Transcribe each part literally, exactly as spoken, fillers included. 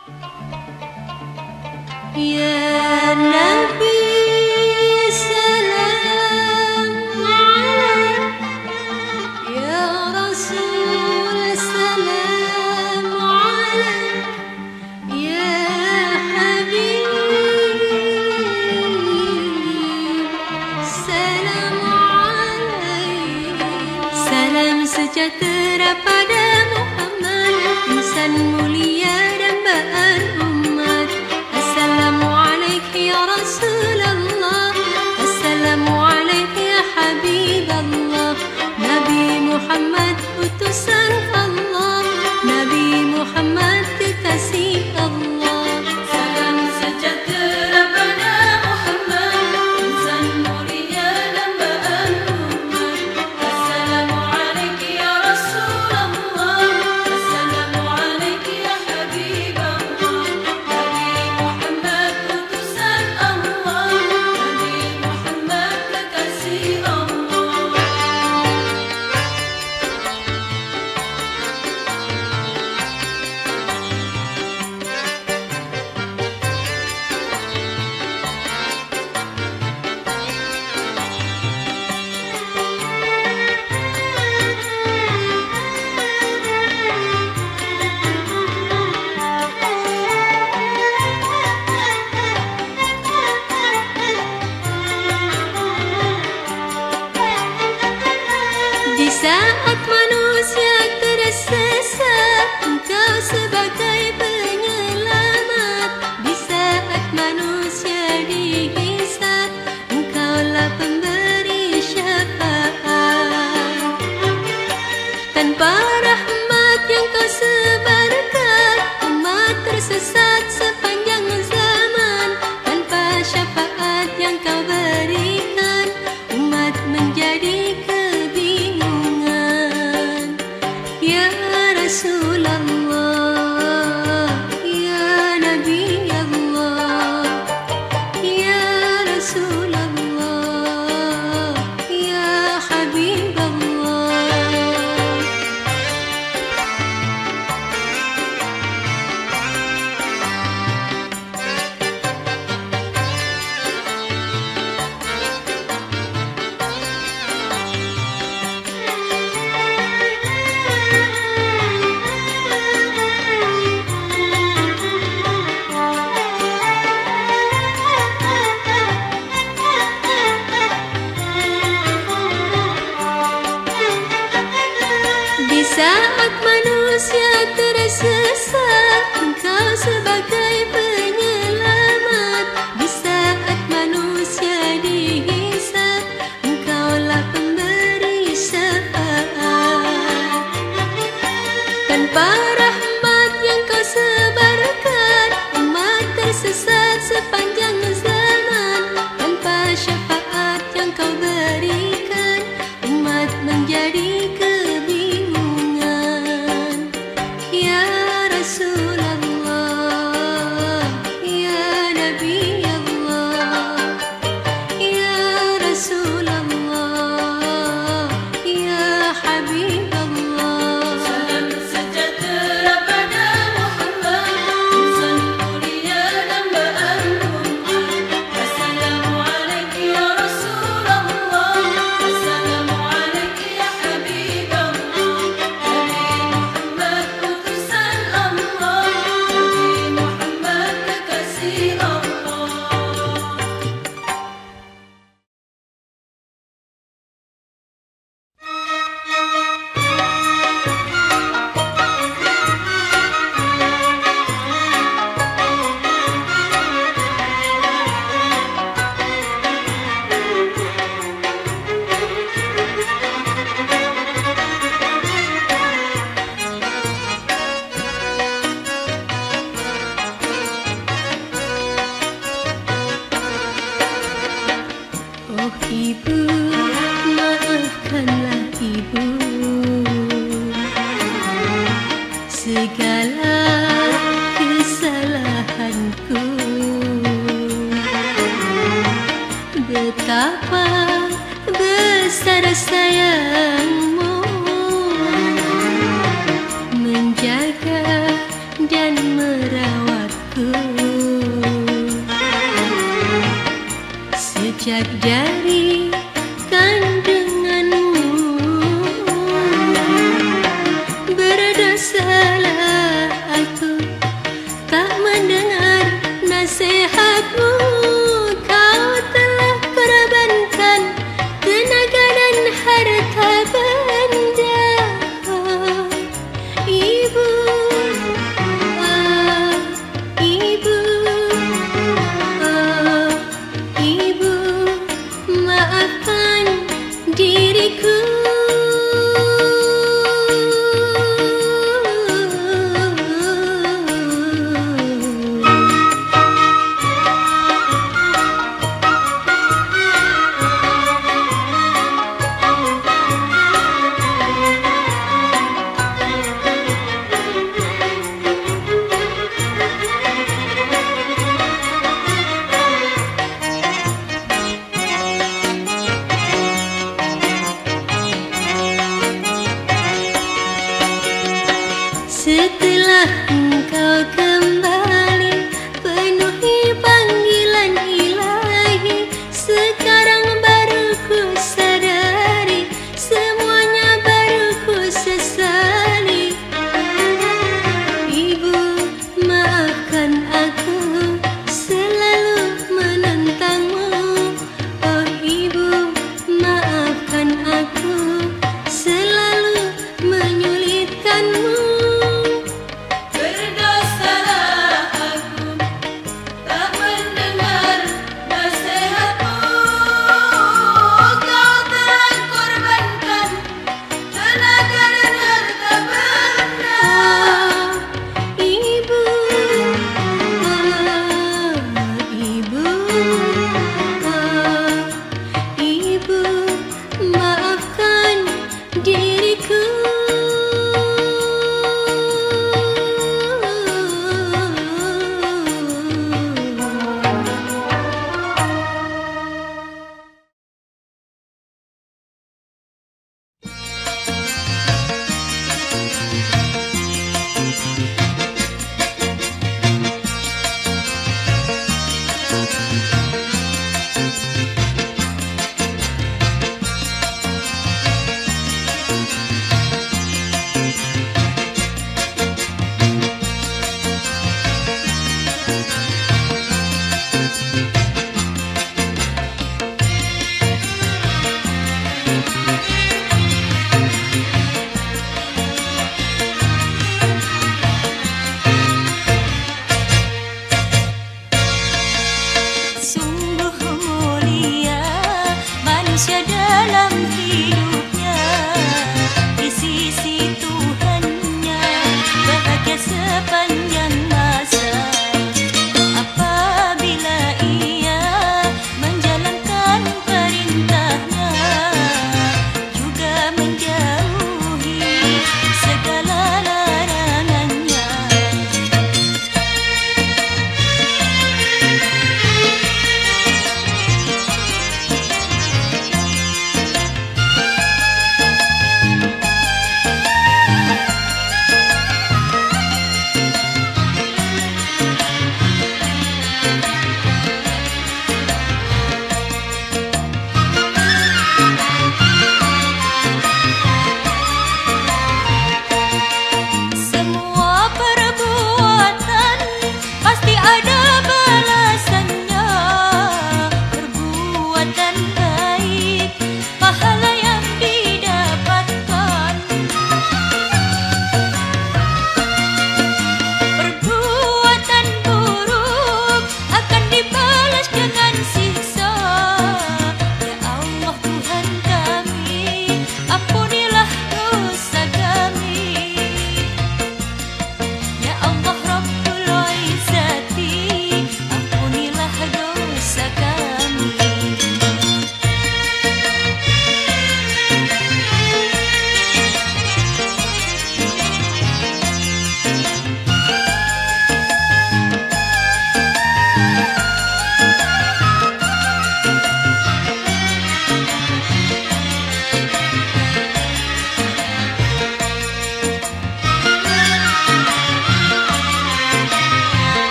Ya Nabi salam alaik, ya Rasul salam alaik, ya Habib salam alaik. Salam sejahtera pada Muhammad, insan mulia dambaan umat. Assalamualaikum ya Rasulullah, Assalamualaikum ya Habiballah. Nabi Muhammad utusan Allah, Nabi Muhammad kekasih Allah. Salam sejahtera pada Muhammad, insan mulia dambaan umat. Assalamualaikum ya Rasulullah, Assalamualaikum ya Habiballah. Nabi Muhammad utusan Allah, Nabi Muhammad kekasih Allah. Di saat manusia tersesat, Engkau sebagai penyelamat. Di saat manusia dihisab, Engkaulah pemberi syafaat. Tanpa rahmat yang Kau sebarkan, umat tersesat sepanjang zaman. Tanpa syafaat yang Kau berikan, umat menjadi kebingungan. Ya Rasulullah, ya Nabi Allah, ya Rasulullah, ya Habiballah. Di saat manusia tersesat, Engkau sebagai penyelamat. Di saat manusia dihisab, Engkaulah pemberi syafaat. Tanpa rahmat yang Kau sebarkan, umat tersesat sepanjang zaman. Tanpa syafaat yang Kau berikan, umat menjadi kebingungan. Ya Rasulullah, ya Nabi Allah, ya Rasulullah, ya Habiballah. Salam sejahtera pada Muhammad, insan mulia dambaan umat. Assalamualaikum ya Rasulullah, Assalamualaikum ya Habiballah. Nabi Muhammad utusan Allah, Nabi Muhammad kekasih Allah. Oh ibu, maafkanlah ibu segala kesalahanku. Betapa besar sayangmu menjaga dan merawatku. Sejak dari kandunganmu, berdosalah aku tak mendengar nasihatmu. Kau telah korbankan tenaga dan harta benda. Ibu, ah, ibu, ah, ibu, maafkan diriku. Setelah engkau kembali, penuhi panggilan ilahi. Sekarang baru ku sadari, semuanya baru ku sesali. Ibu, maafkan aku selalu menentangmu. Oh ibu, maafkan aku selalu menyulitkanmu. Berdosalah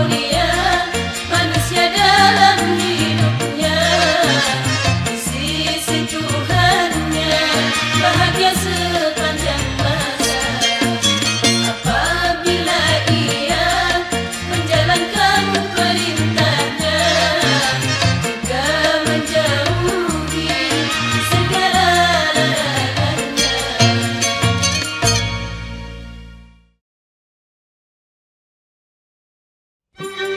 mulia manusia dalam hidupnya, di sisi Tuhannya bahagia sepanjang masa. Apabila ia menjalankan perintahnya, juga menjauhi segala larangannya. Thank you.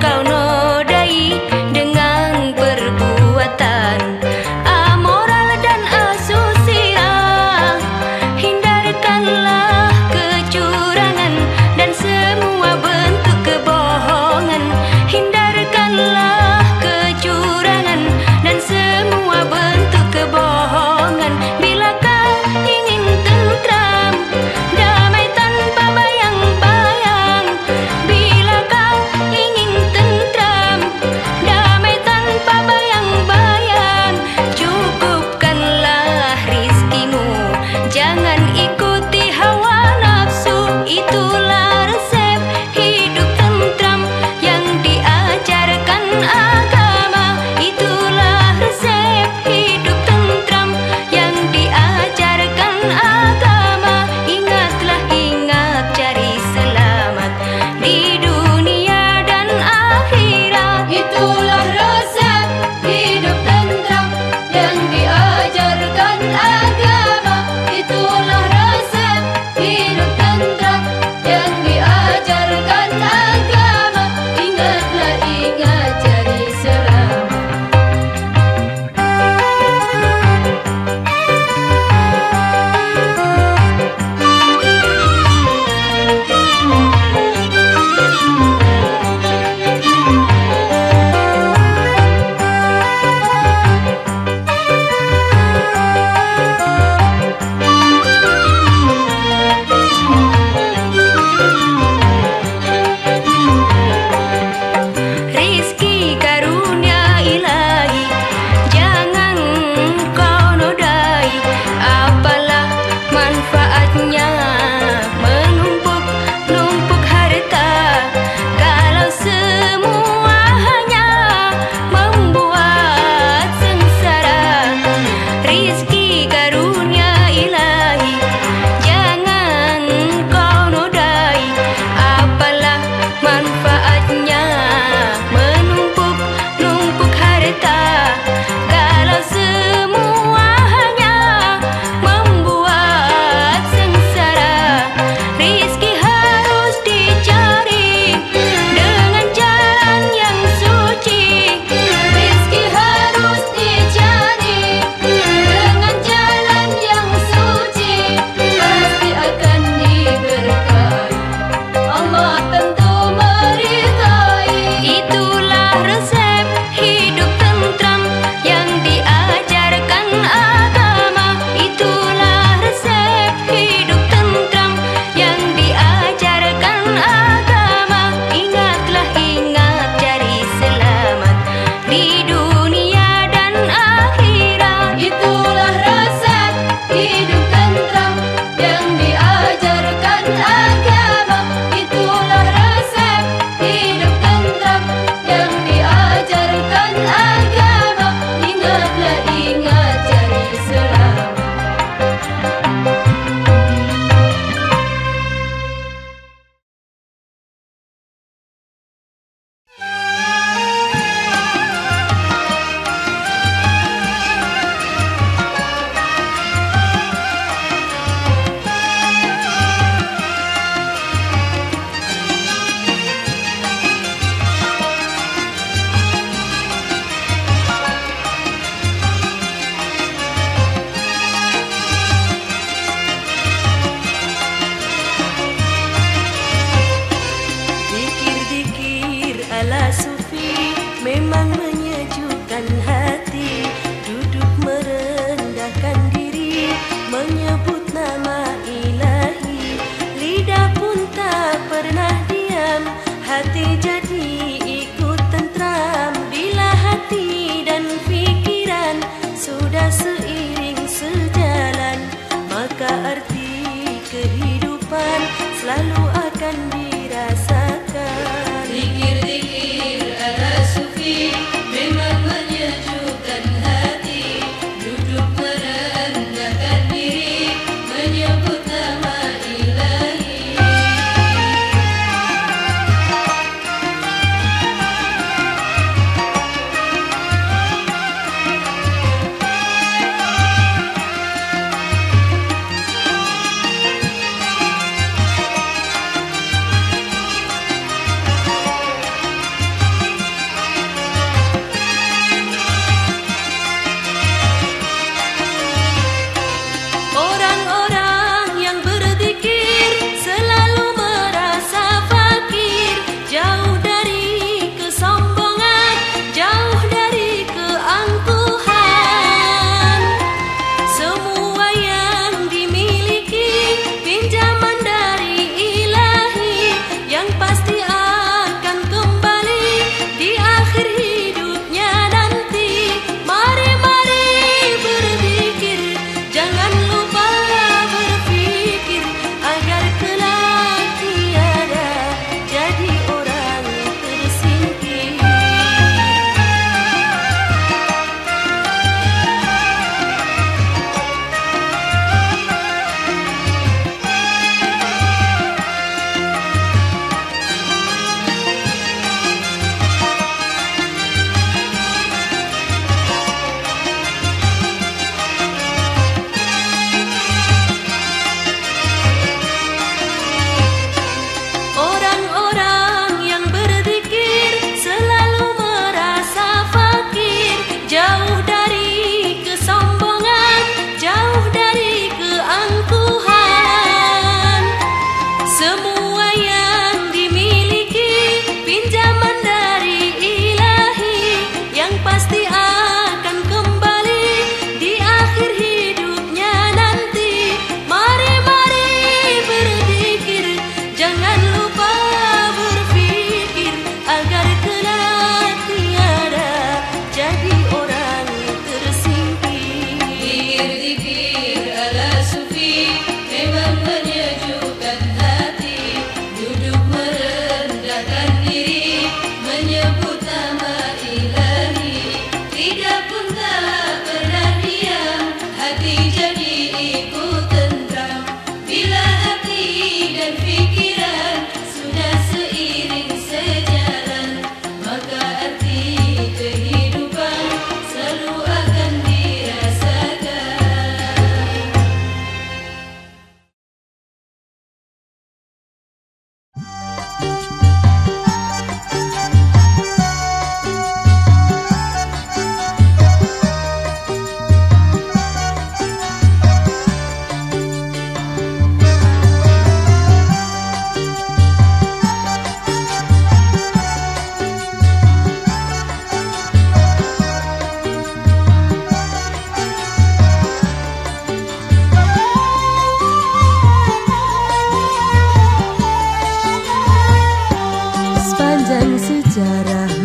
kau nodai dengan perbuatan amoral dan asusila. Hindarkanlah kecurangan dan semua bentuk kebohongan. Hindarkanlah kecurangan dan semua bentuk kebohongan. Bila kau ingin tentram, damai tanpa bayang-bayang. Bila kau ingin tentram,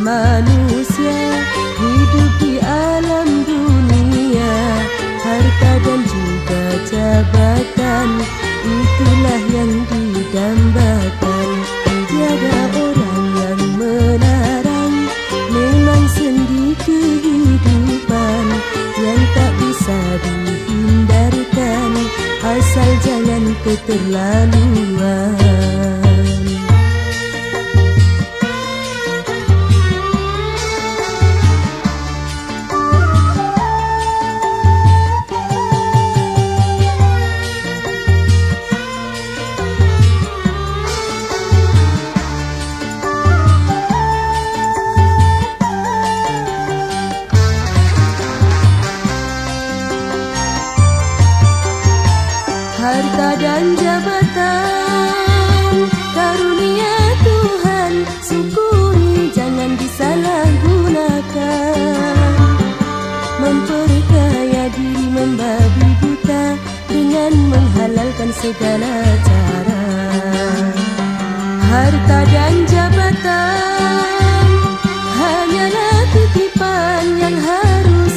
manusia hidup di alam dunia, harta dan juga jabatan, itulah yang didambakan. Tiada orang yang melarang, memang sendi kehidupan yang tak bisa dihindarkan, asal jangan keterlaluan. Harta dan jabatan, karunia Tuhan, syukuri jangan disalahgunakan. Memperkaya diri membabi buta dengan menghalalkan segala cara. Harta dan jabatan hanyalah titipan yang harus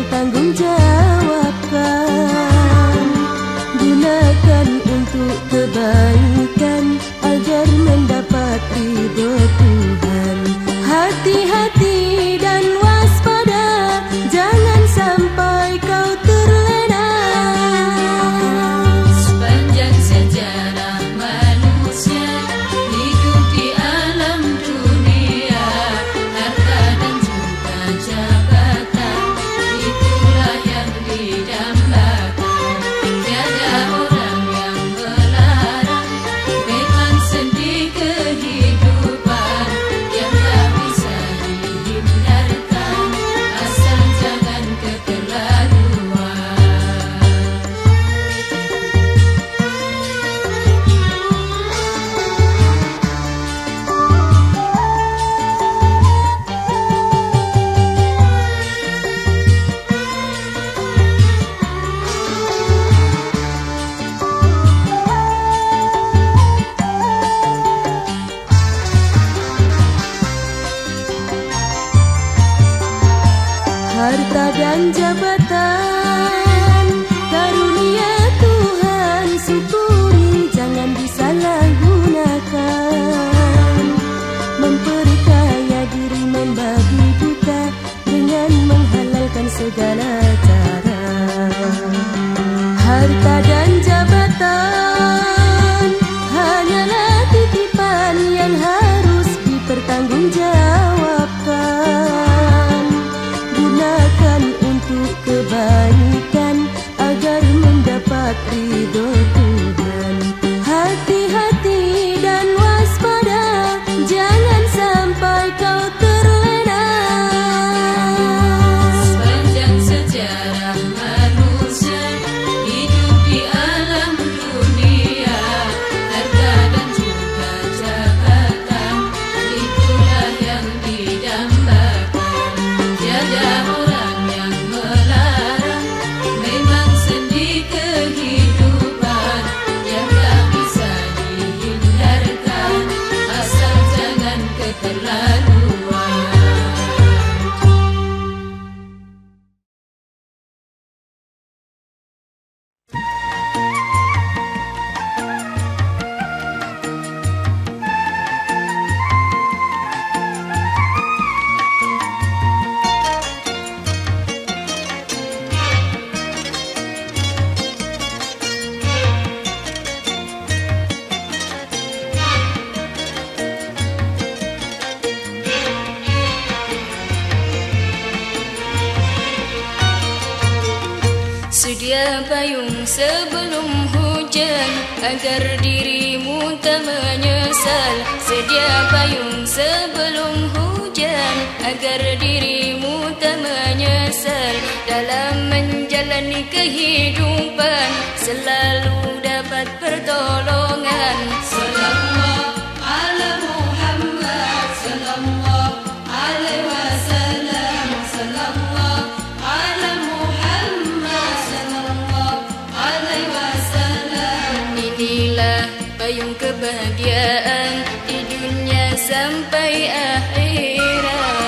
dipertanggungjawabkan. Gunakan untuk kebaikan agar mendapat ridho Tuhan. Hati-hati dan waspada, jangan sampai kau terlena. Sepanjang sejarah manusia hidup di alam dunia, harta dan juga jabatan, itulah yang didambakan. Tiada orang yang melarang, memang sendi kehidupan yang tak bisa dihindarkan, asal jangan keterlaluan. Harta dan jabatan, karunia Tuhan, syukuri jangan disalahgunakan. Memperkaya diri membabi buta dengan menghalalkan segala cara. Harta dan jabatan hanyalah titipan yang harus dipertanggungjawabkan. Gunakan untuk kebaikan agar mendapat ridho Tuhan. Hati-hati dan waspada, jangan sampai kau terlena. Sepanjang sejarah manusia hidup di alam dunia, harta dan juga jabatan, itulah yang didambakan. Tiada orang yang melarang, memang sendi kehidupan yang tak bisa dihindarkan, asal jangan keterlaluan. Sedia payung sebelum hujan agar dirimu tak menyesal. Sedia payung sebelum hujan agar dirimu tak menyesal. Dalam menjalani kehidupan selalu dapat pertolongan. Sallallahu ala Muhammad, sallallahu alaihi wasallam, sallallahu ala Muhammad, sallallahu alaihi wasallam. Inilah payung kebahagiaan di dunia sampai akhirat.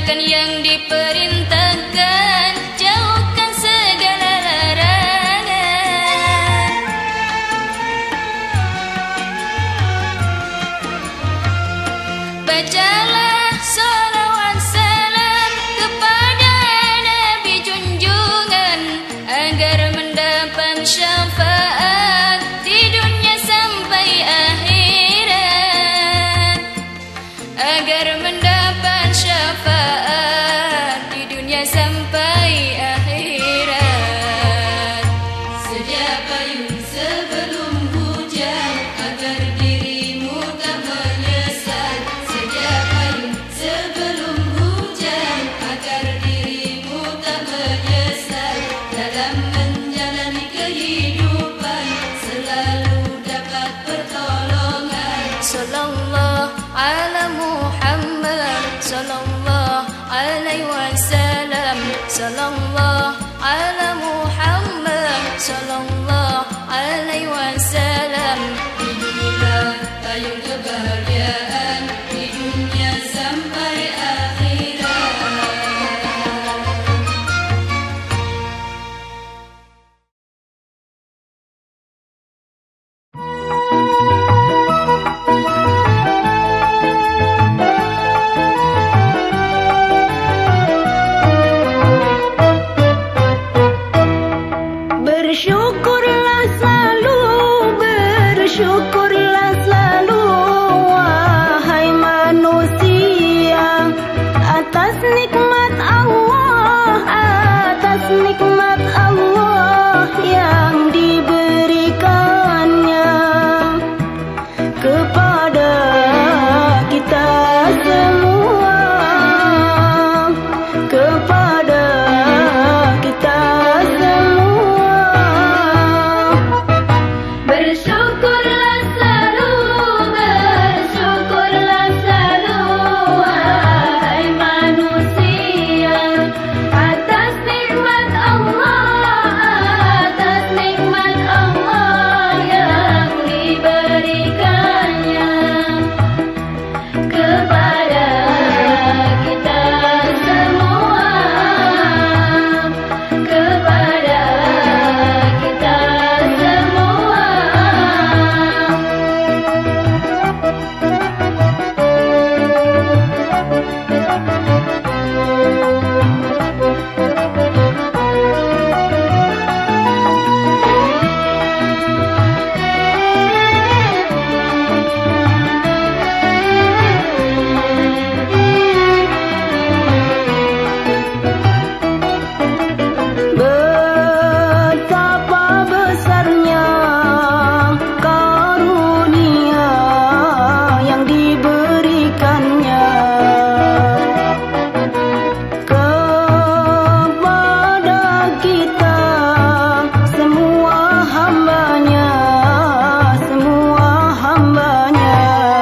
lakukan yang diperintahkan, jauhkan segala larangan. Bacalah salawat salam kepada Nabi junjungan, agar mendapat syafaat di dunia sampai akhirat, agar mendapat syafaat di dunia sampai akhirat. Sedia payung sebelum hujan, agar dirimu tak menyesal. Sedia payung sebelum hujan, agar dirimu tak menyesal. Dalam menjalani kehidupan selalu dapat pertolongan. Sallallahu ala Muhammad, sallallahu alaihi wasallam, sallallahu ala Muhammad, sallallahu alaihi wasallam. Hiduplah payung kebahagiaan di dunia sampai akhirat. Bersyukurlah selalu, bersyukurlah selalu, wahai manusia, atas nikmat Allah, atas nikmat Allah yang diberikannya kepada kita semua, kepada kita semua. Bersyukurlah selalu, bersyukurlah selalu, wahai manusia, atas nikmat Allah, atas nikmat Allah yang diberikannya kepada kita semua, kepada kita semua. Betapa besarnya karunia yang diberikannya kepada kita semua hambanya, semua hambanya.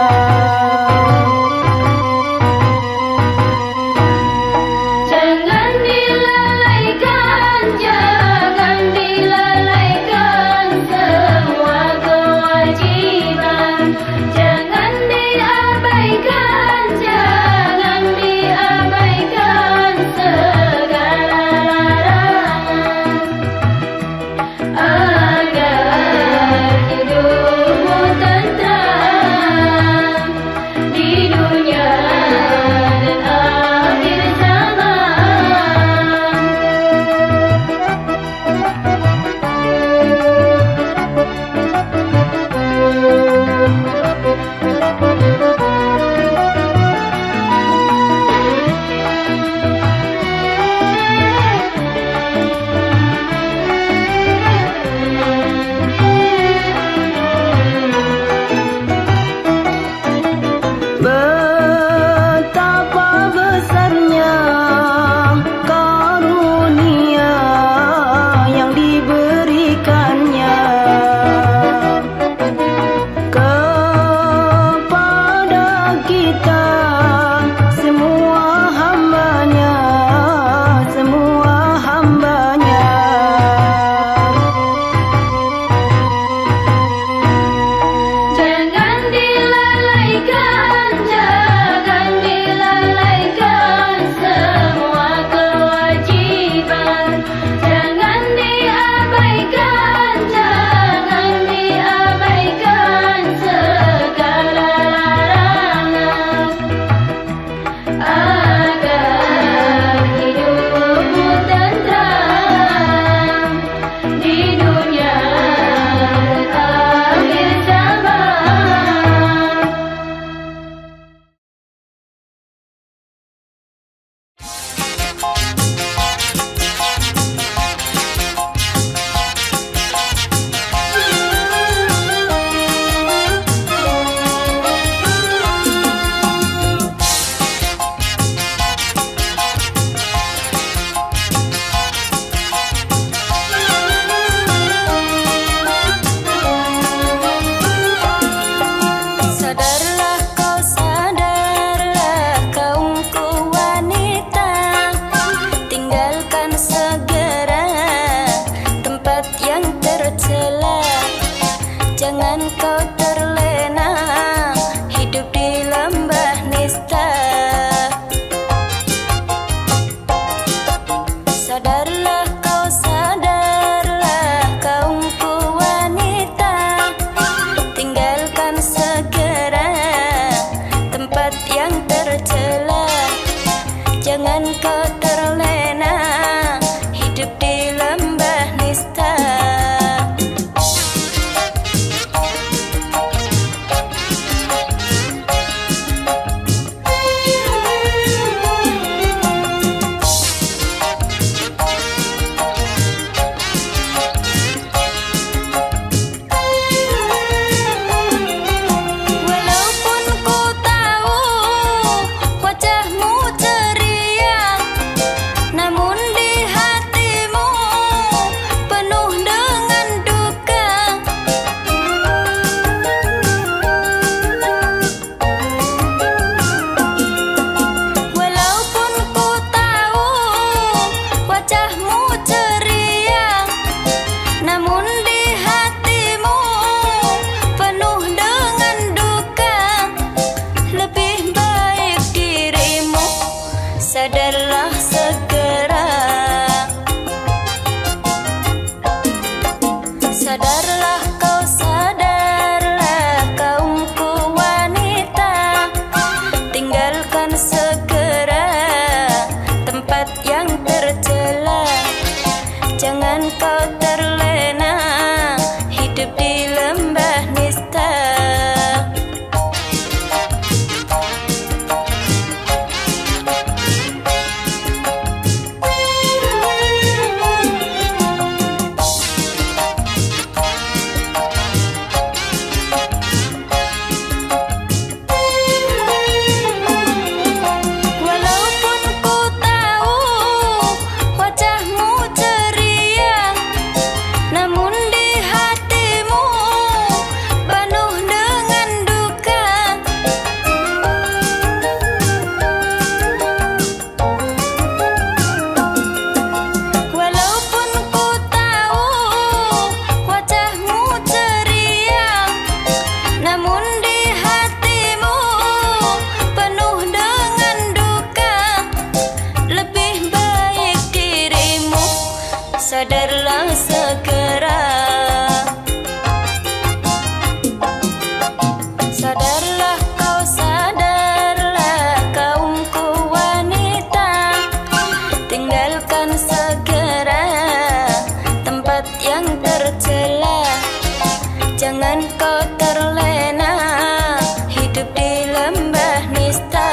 Jangan dilalaikan, jangan dilalaikan semua kewajiban. Jangan diabaikan, jangan diabaikan segala larangan, agar hidupmu tentram di dunia dan akhir zaman. Betapa besarnya karunia yang diberikannya kepada segera tempat yang tercela. Jangan kau terlena hidup di lembah nista. Sadarlah segera, sadarlah kau, sadarlah kaumku wanita. Tinggalkan segera tempat yang tercela. Jangan kau terlena hidup di lembah nista. Sadarlah segera, sadarlah kau, sadarlah kaumku wanita. Tinggalkan segera tempat yang tercela. Jangan kau terlena hidup di lembah nista.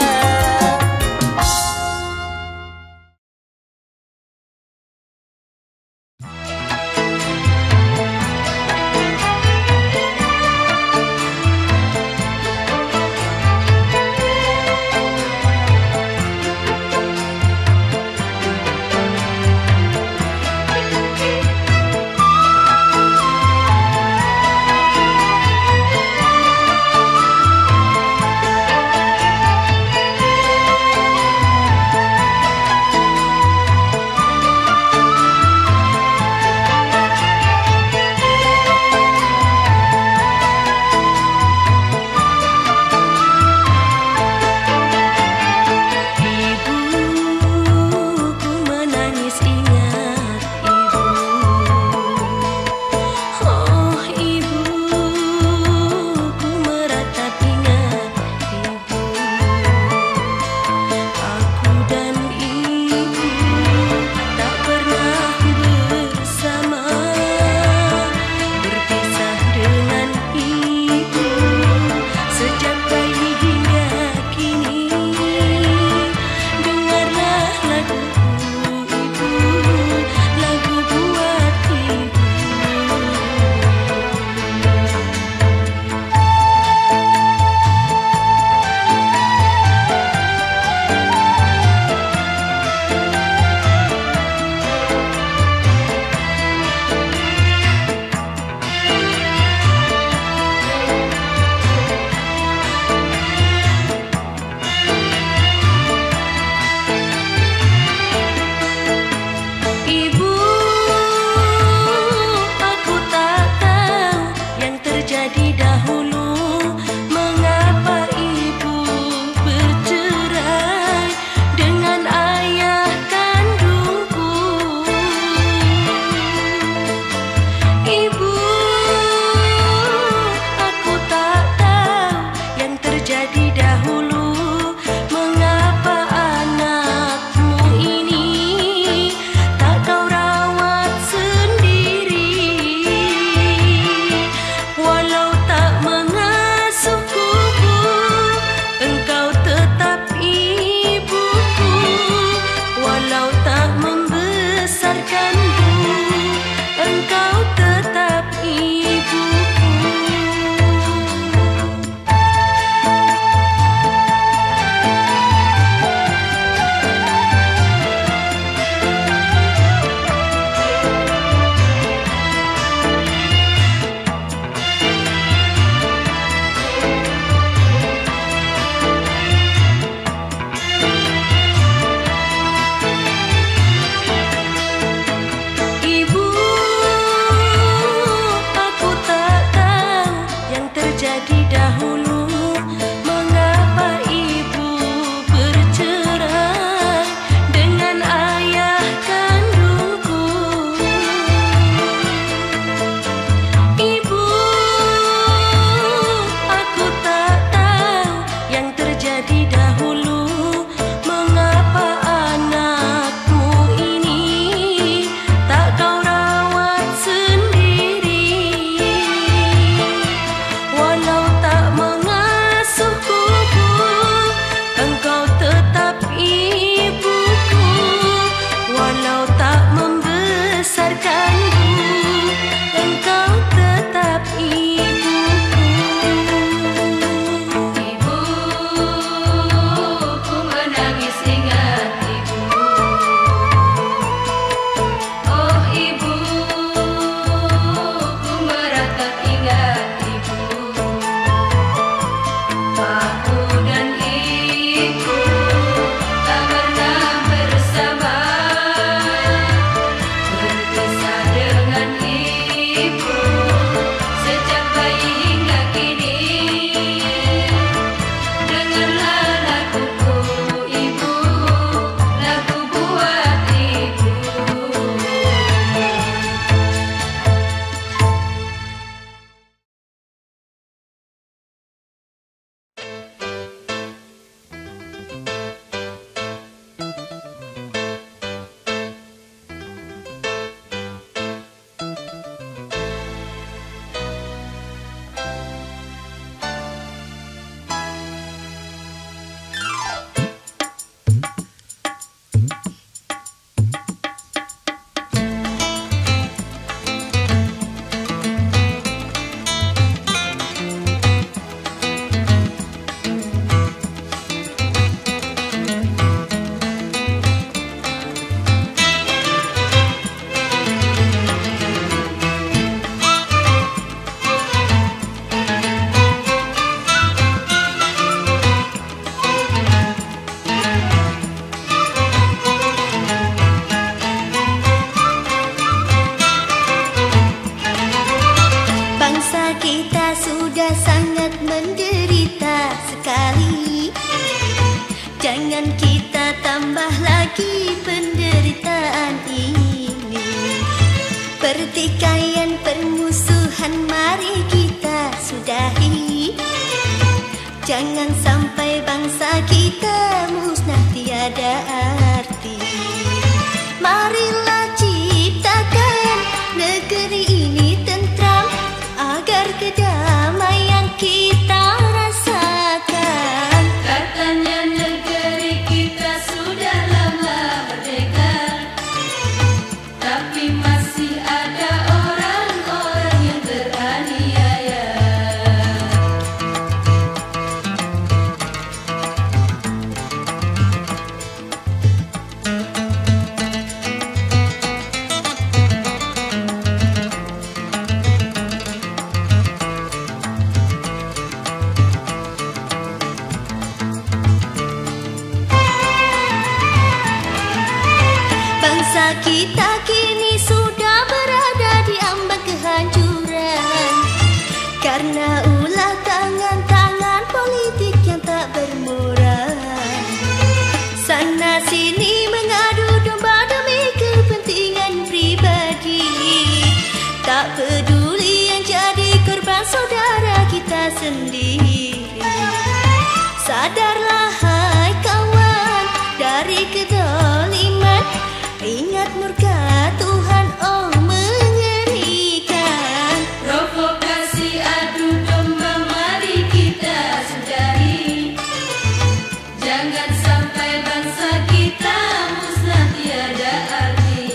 menderita sekali. Jangan kita tambah lagi penderitaan ini. Pertikaian permusuhan mari kita sudahi. Jangan sampai bangsa kita musnah tiada arti. Marilah ciptakan negeri ini tentram, agar kedamaian kita rasakan. Katanya negeri kita sudah lama merdeka, tapi masih ada orang-orang yang teraniaya. Bangsa kita kini sudah berada di ambang kehancuran, karena ulah tangan-tangan politik yang tak bermoral. Sana sini mengadu domba demi kepentingan pribadi, tak peduli yang jadi korban saudara kita sendiri. Sadarlah hai kawan dari kedoliman, ingat murka Tuhan oh mengerikan. Provokasi adu domba mari kita sudahi. Jangan sampai bangsa kita musnah tiada arti.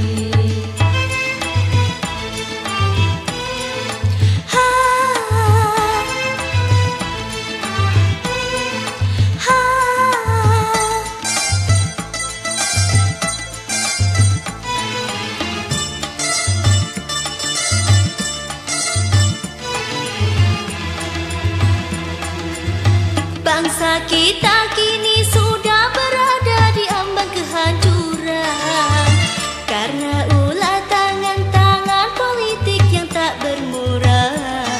Ha, ha. Bangsa kita kini sudah berada di ambang kehancuran, karena ulah tangan-tangan politik yang tak bermoral.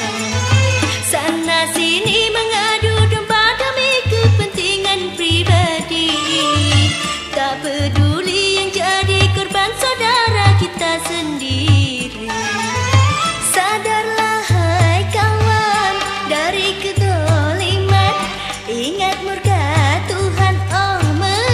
Sana sini mengadu domba demi kepentingan pribadi, tak peduli yang jadi korban saudara kita sendiri. Sadarlah hai kawan dari kedoliman, ingat murka Tuhan oh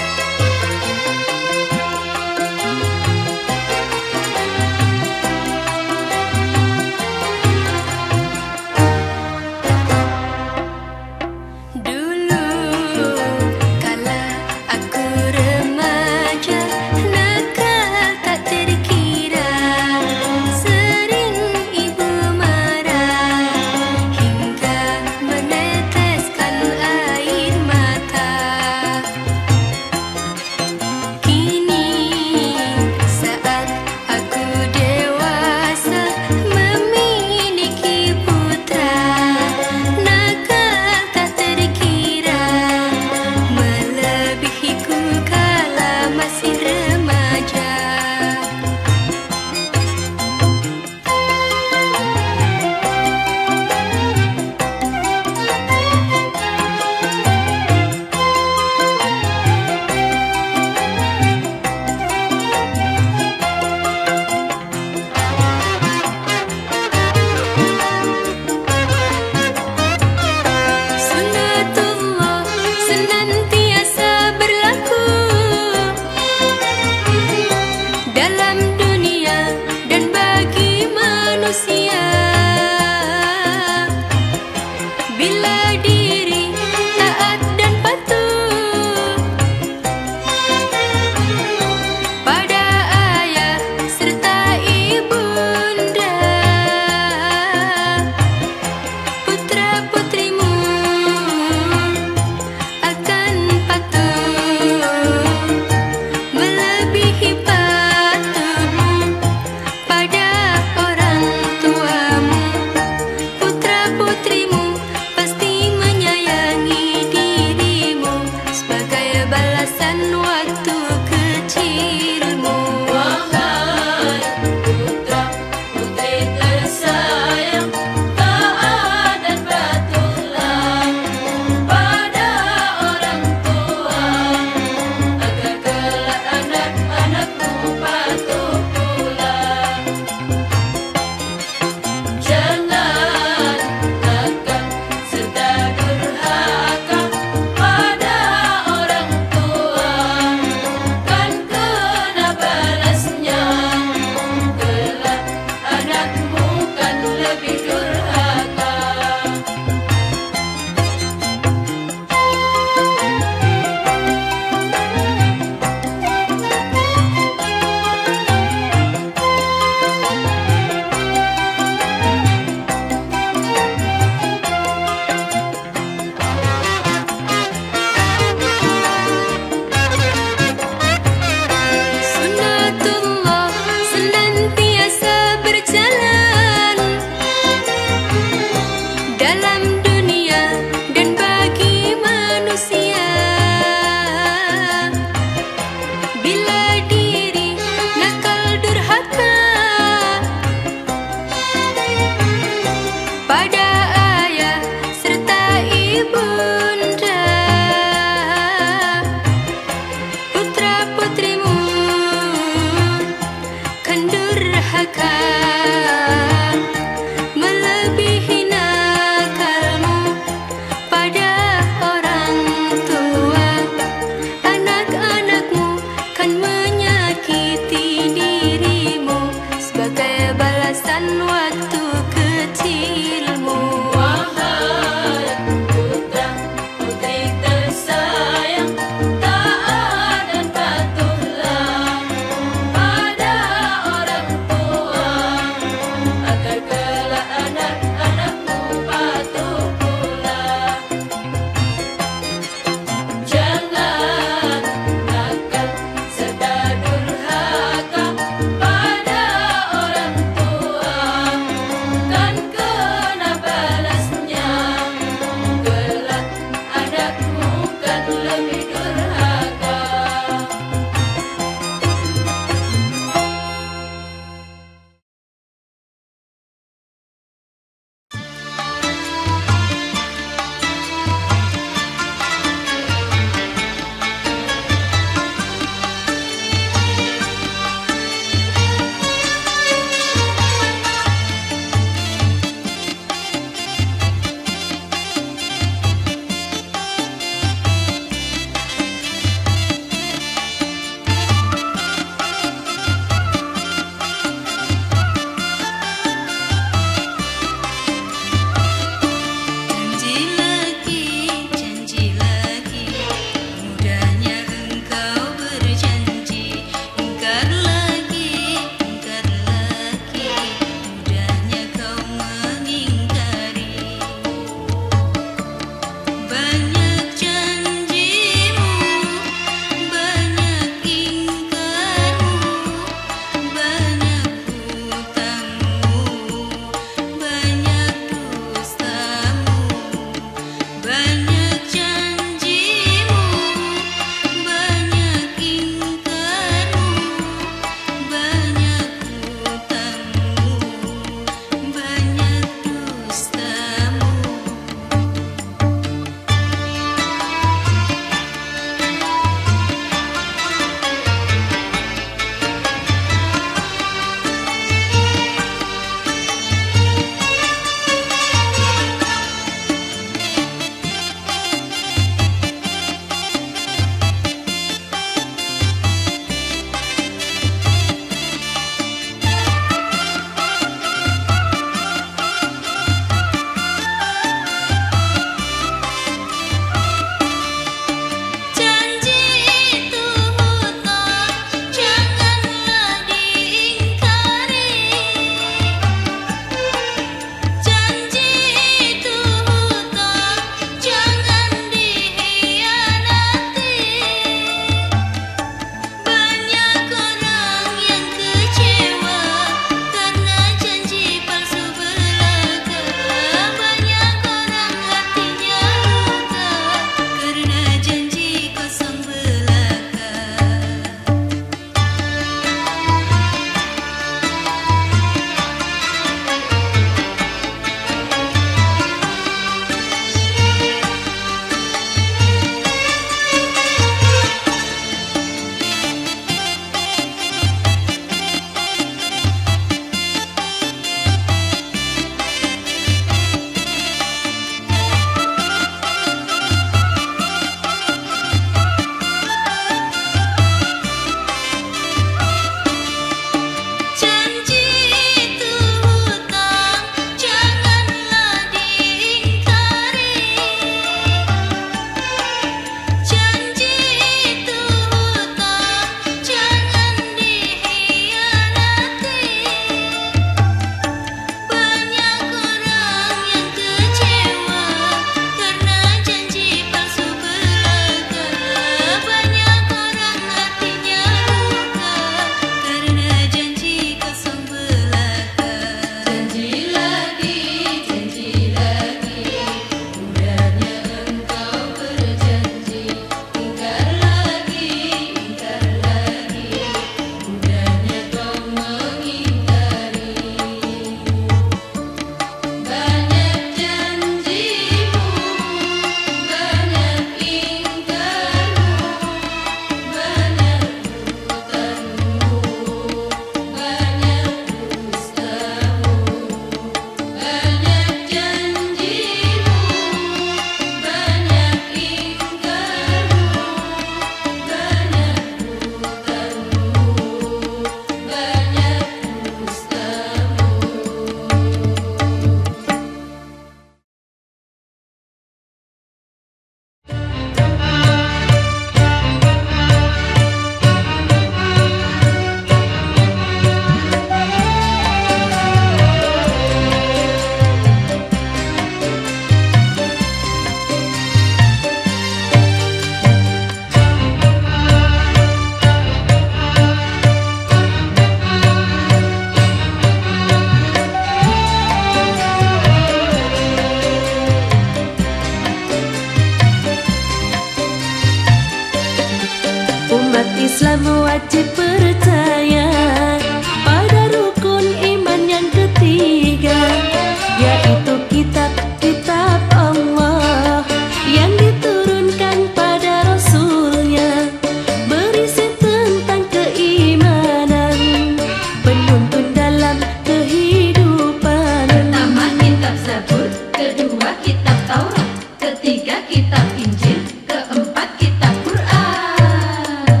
Umat Islam wajib percaya pada rukun iman yang ketiga, yaitu kitab-kitab Allah yang diturunkan pada Rasulnya, berisi tentang keimanan, penuntun dalam kehidupan. Pertama kitab Zabur, kedua kitab Taurat, ketiga kitab Injil, keempat kitab Quran.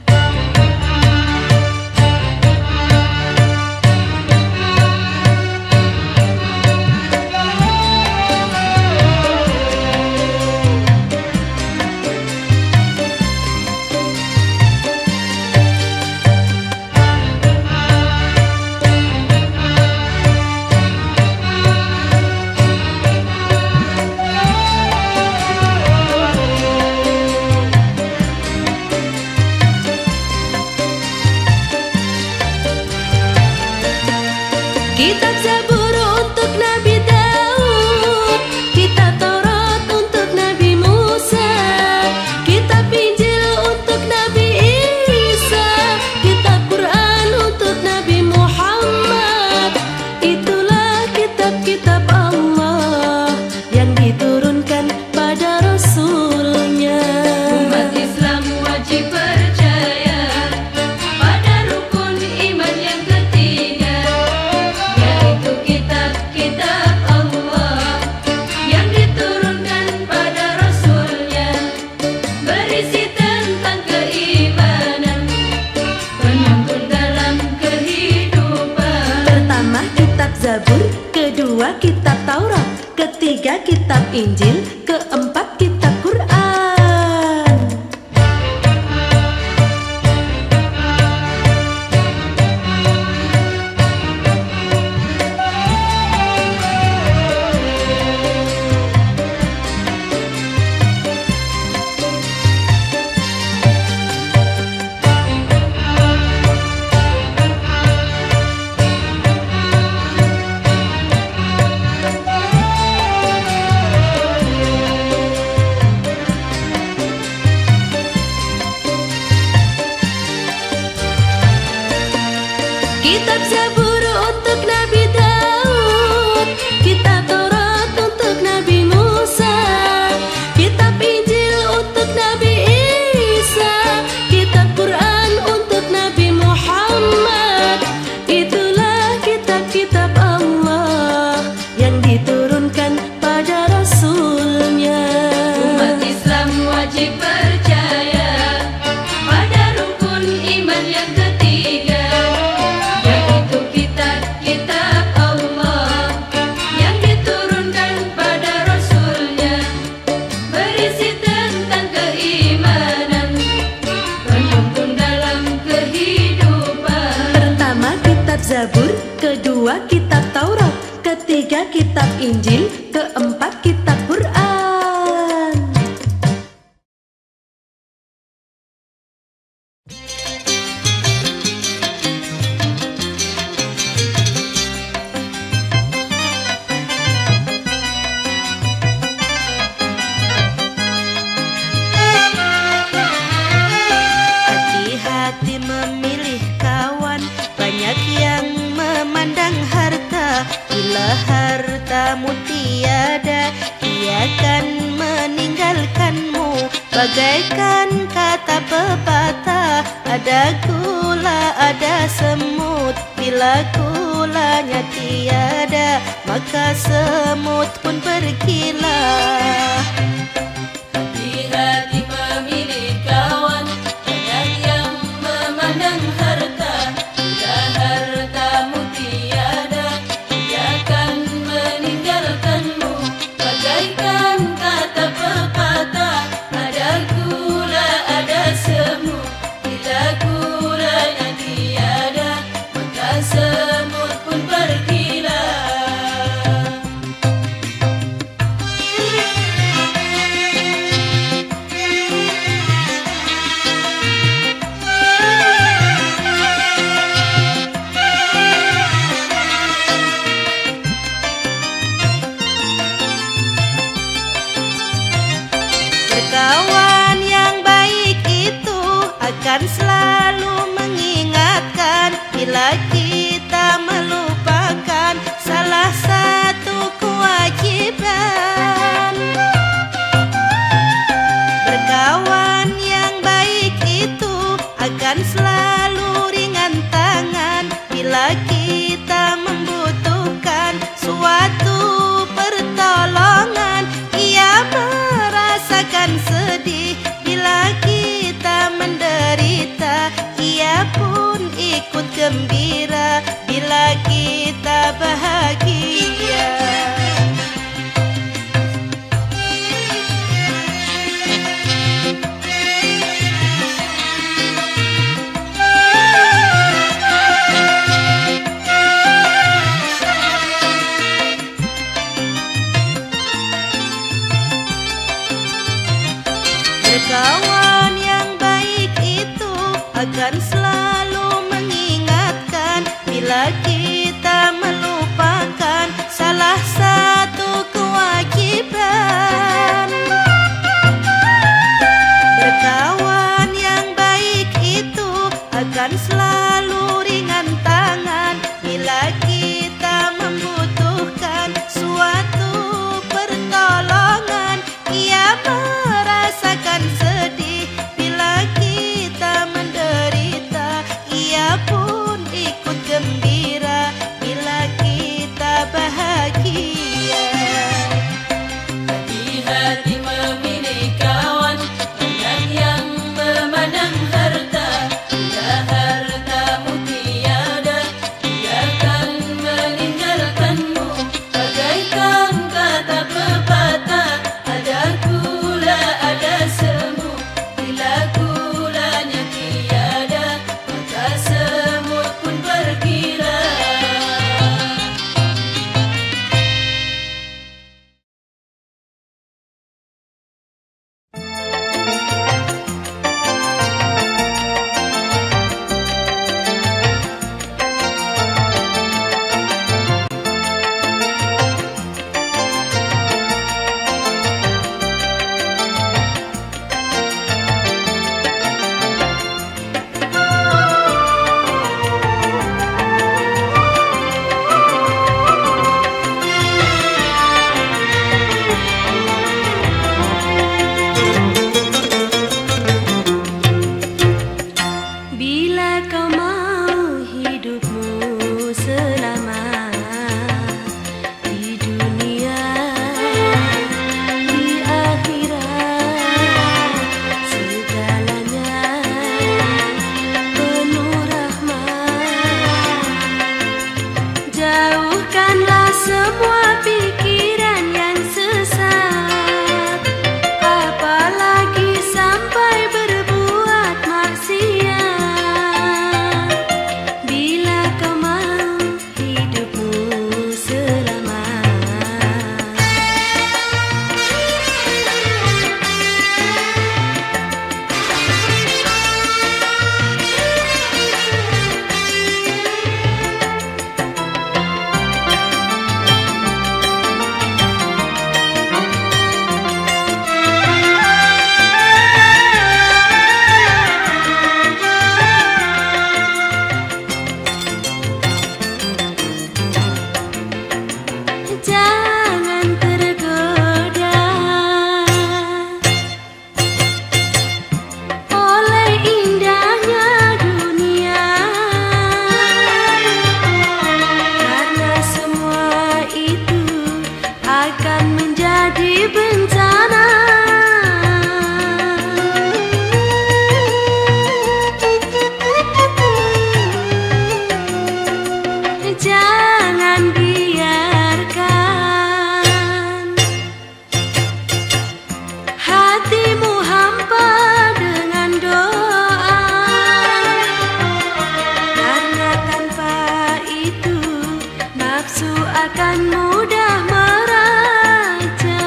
Kitab Zabur untuk Nabi Daud, kitab Taurat untuk Nabi Musa, kitab Injil untuk Nabi Isa, kitab Quran untuk Nabi Muhammad. Itulah kitab-kitab Allah yang diturunkan pada Rasulnya. Umat Islam wajib percaya pada rukun iman yang ketiga, yaitu kitab-kitab Allah yang diturunkan pada Rasulnya, berisi tentang keimanan, penuntun dalam kehidupan. Pertama kitab Zabur, kedua kitab Taurat, ketiga kitab Injil, keempat kitab Quran. Kitab Zabur untuk Nabi Daud, kitab Taurat untuk Nabi Musa, kitab Injil untuk Nabi Isa, kitab Quran untuk Nabi Muhammad. Itulah kitab-kitab Allah yang diturunkan pada Rasulnya. Umat Islam wajib percaya pada rukun iman yang ketiga, yaitu kitab-kitab Allah yang diturunkan pada Rasulnya, berisi tentang keimanan, penuntun dalam kehidupan. Pertama kitab Zabur, kedua kitab Taurat, ketiga kitab Injil, keempat kitab Quran. Hati-hati memilih kawan, banyak yang memandang harta. Bila hartamu tiada, ia akan meninggalkanmu. Bagaikan kata pepatah, ada gula ada semut. Bila gulanya tiada, maka semut pun berkilah. Hati-hati memilih kawan, banyak yang memandang harta. Bila hartamu tiada, ia akan meninggalkanmu. Bagaikan kata pepatah, ada gula ada semut. Bila gulanya tiada, maka semut pun berkilah. akan selalu mengingatkan bila kita melupakan salah satu kewajiban. Berkawan yang baik itu akan selalu ringan tangan bila kita membutuhkan suatu pertolongan. Ia merasakan sedih bila kita menderita, ia pun ikut gembira bila kita bahagia. Berkawan yang baik itu akan selalu mengingatkan bila kita melupakan salah satu kewajiban. Berkawan yang baik itu akan selalu ringan tangan bila kita membutuhkan suatu pertolongan. Ia merasakan sedih bila kita menderita, ia pun ikut gembira bila kita bahagia. Hati-hati memilih kawan, jangan yang memandang harta. Bila hartamu tiada, dia akan meninggalkanmu. Bagaikan kata pepatah, ada gula ada semu. Bila gulanya tiada, maka semut pun bergila. Bila kau mau hidupmu selama di dunia, di akhirat segalanya penuh rahmat. Jauhkanlah semua pikiran yang sesat, apalagi sampai berbuat maksiat. Bila kau mau hidupmu selamat, jangan tergoda oleh indahnya dunia, karena semua itu akan menjadi bencana. Jangan biarkan hatimu hampa dengan doa, karena tanpa itu nafsu akan mudah meraja.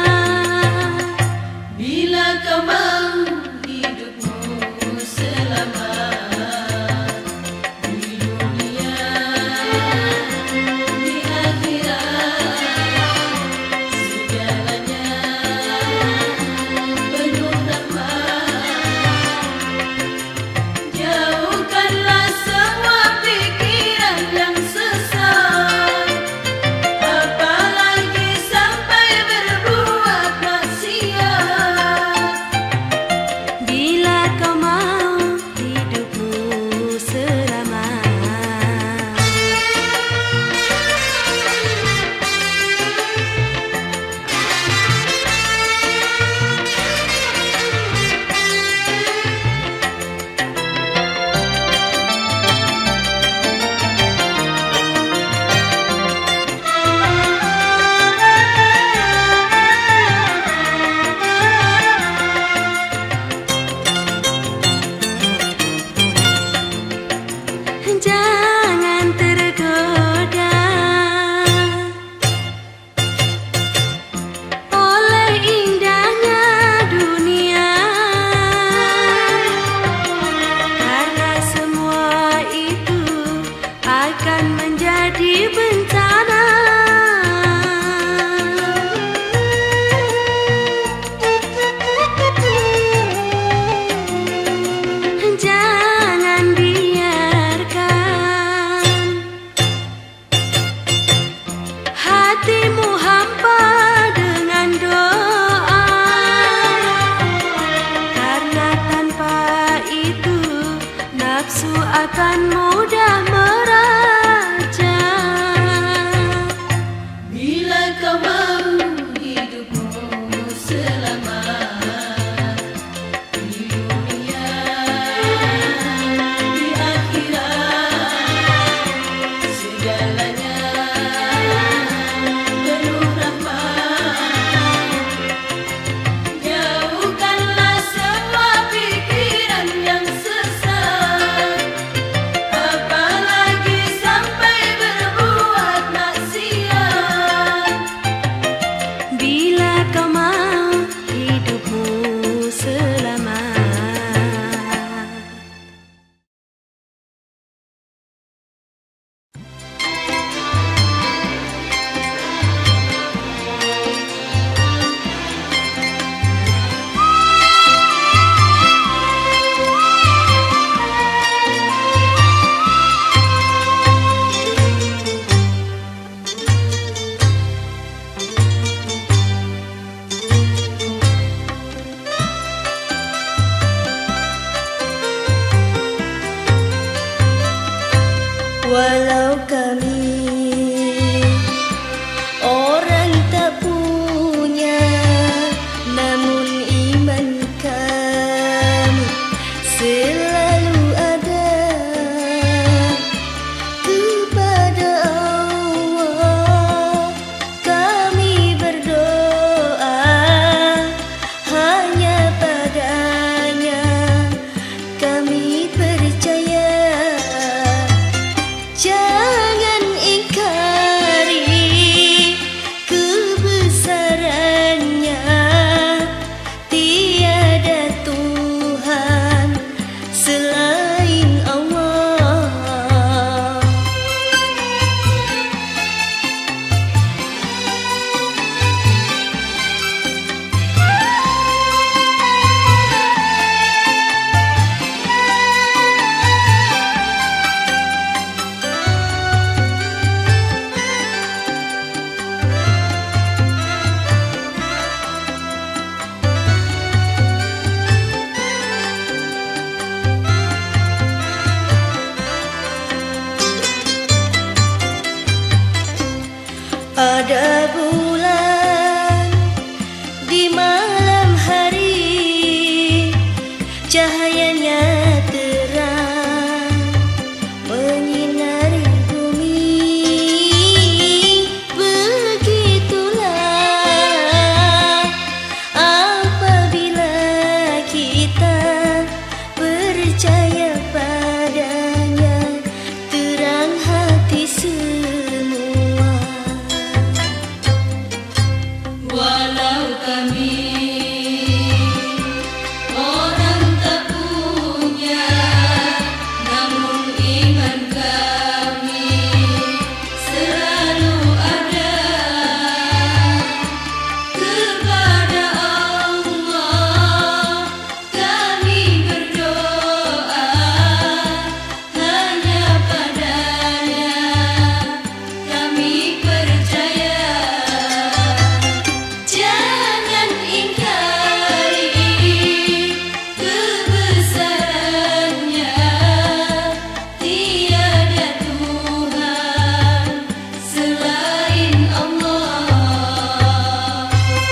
Bila kau mau hidupmu selamat di dunia, di akhirat segalanya penuh rahmat. Walau kami orang tak punya, namun iman kami selalu ada kepada Allah. Kami berdoa hanya padanya, kami percaya. Jangan ingkari kebesarannya, tiada Tuhan selain Allah. Ada bulan di malam hari, cahayanya terang menyinari bumi. Begitulah apabila kita percaya padanya, terang hati semua. Walau kami orang tak punya, namun iman kami selalu ada kepada Allah. Kami berdoa hanya padanya, kami percaya. Jangan ingkari kebesarannya, tiada Tuhan selain Allah.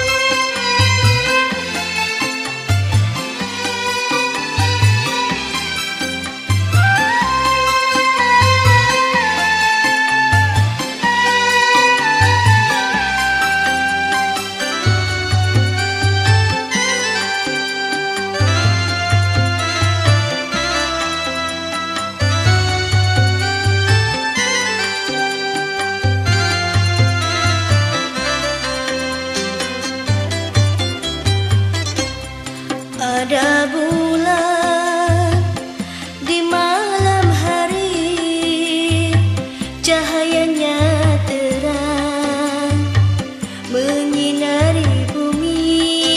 Ada bulan di malam hari, cahayanya terang menyinari bumi.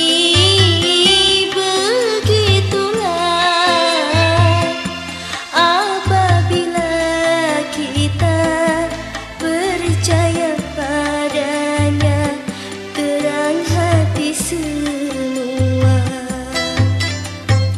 Begitulah apabila kita percaya padanya, terang hati semua.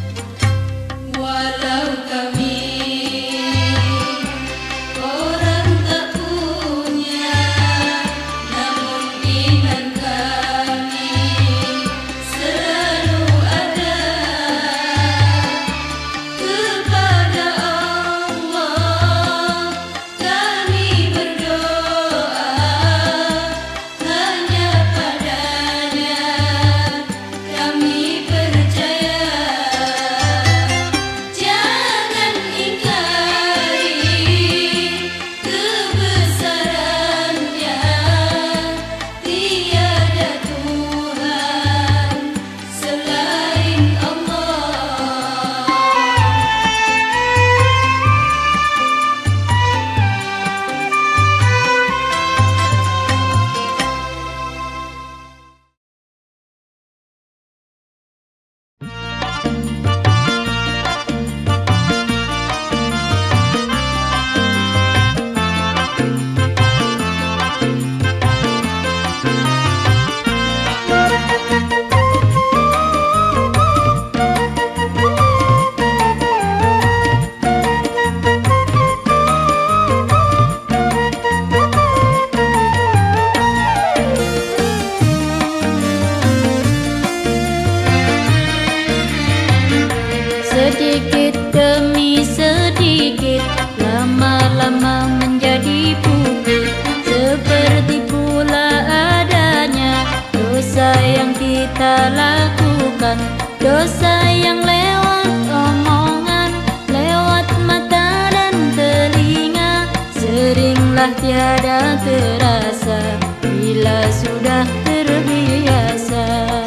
Sedikit demi sedikit, lama-lama menjadi bukit. Seperti pula adanya dosa yang kita lakukan, dosa yang lewat omongan, lewat mata dan telinga. Seringlah tiada terasa bila sudah terbiasa.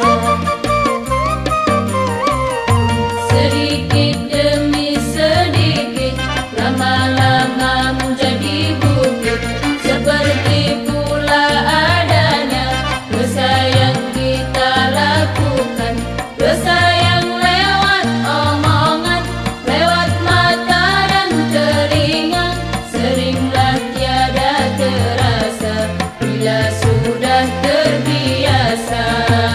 Sedikit demi sedikit, lama-lama menjadi bukit. Seperti pula adanya dosa yang kita lakukan, dosa yang lewat omongan, lewat mata dan telinga. Seringlah tiada terasa bila sudah terbiasa.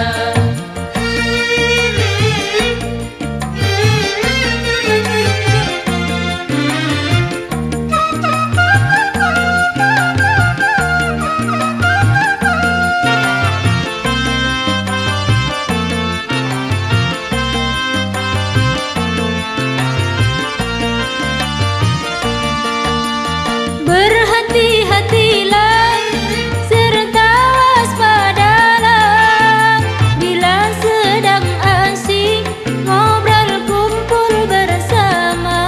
Berhati-hatilah serta waspadalah bila sedang asyik ngobrol kumpul bersama.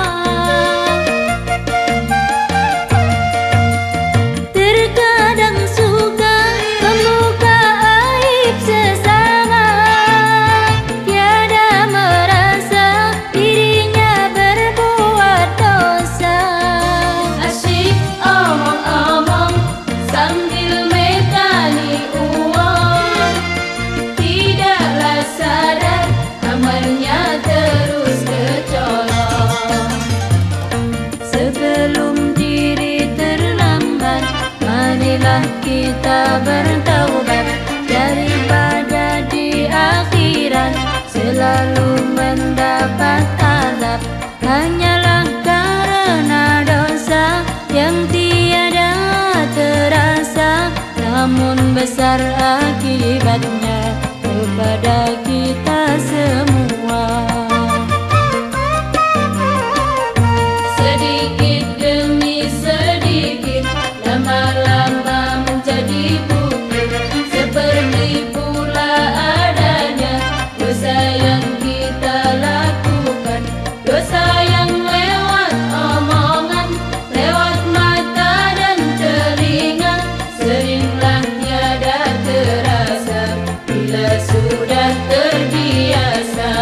Terkadang suka membuka aib sesama, tiada merasa dirinya berbuat dosa. Asyik omong-omong sambil metani uang, tidaklah sadar amalnya terus kecolong. Sebelum diri terlambat, marilah kita bertaubat, daripada di akhirat selalu mendapat azab. Hanyalah karena dosa yang tiada terasa, namun besar akibatnya kepada kita semua. Sedikit demi sedikit, lama-lama menjadi bukit. Seperti pula adanya dosa yang kita lakukan, dosa yang lewat omongan, lewat mata dan telinga. Seringlah tiada terasa bila sudah terbiasa.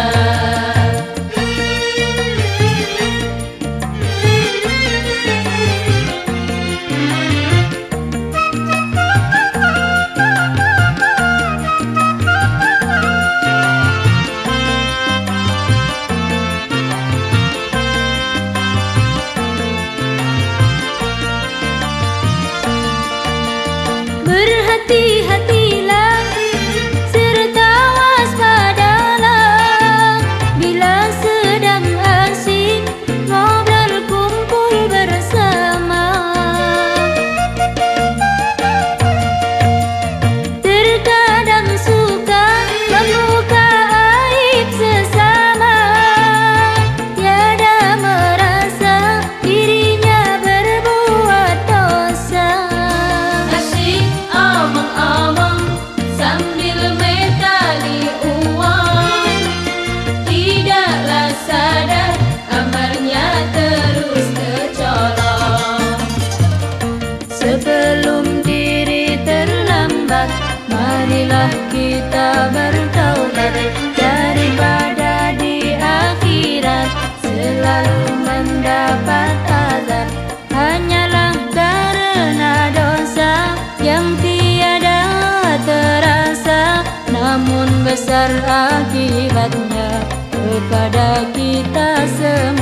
Berhati-hatilah serta waspadalah bila sedang asyik ngobrol kumpul bersama. Terkadang suka membuka aib sesama, tiada merasa dirinya berbuat dosa. Asyik omong-omong sambil metani uang, tidaklah sadar amalnya terus kecolong. Sebelum diri terlambat, marilah kita bertaubat, daripada di akhirat selalu mendapat azab. Hanyalah karena dosa yang tiada terasa, namun besar akibatnya kepada kita semua.